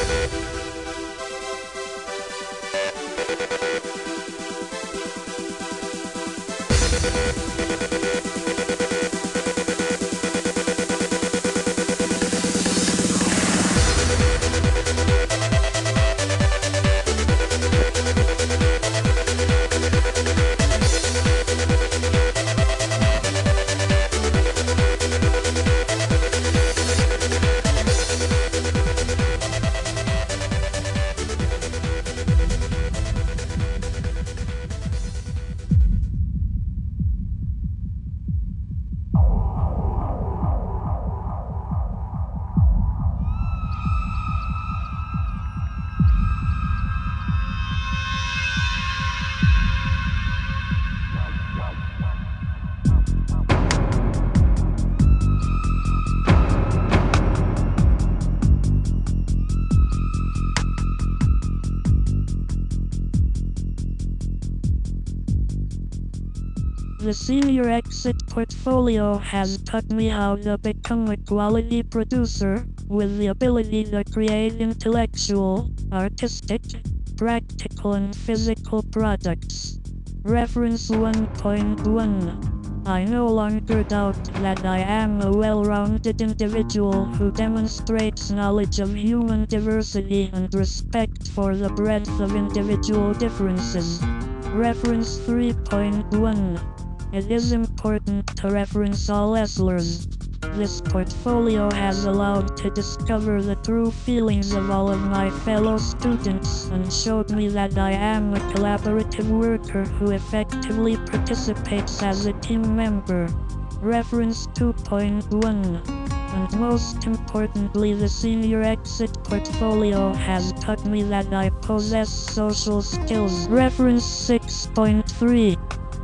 The senior exit portfolio has taught me how to become a quality producer, with the ability to create intellectual, artistic, practical and physical products. Reference 1.1. I no longer doubt that I am a well-rounded individual who demonstrates knowledge of human diversity and respect for the breadth of individual differences. Reference 3.1. It is important to reference all ESLRs. This portfolio has allowed to discover the true feelings of all of my fellow students and showed me that I am a collaborative worker who effectively participates as a team member. Reference 2.1. And most importantly, the senior exit portfolio has taught me that I possess social skills. Reference 6.3.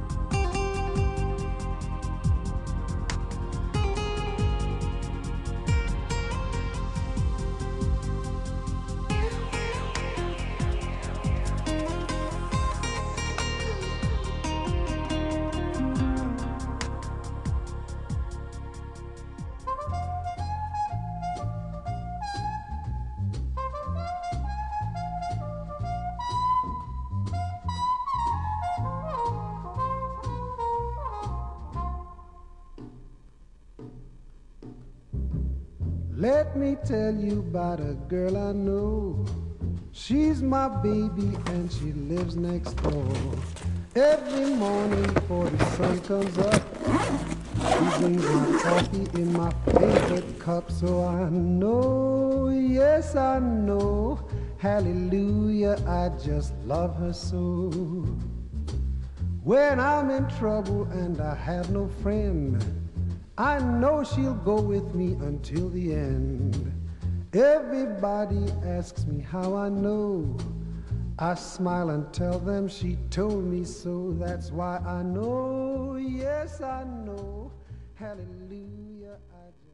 Let me tell you about a girl I know. She's my baby and she lives next door. Every morning before the sun comes up, she brings my coffee in my favorite cup. So I know, yes I know, hallelujah, I just love her so. When I'm in trouble and I have no friend, I know she'll go with me until the end. Everybody asks me how I know. I smile and tell them she told me so. That's why I know, yes I know, hallelujah.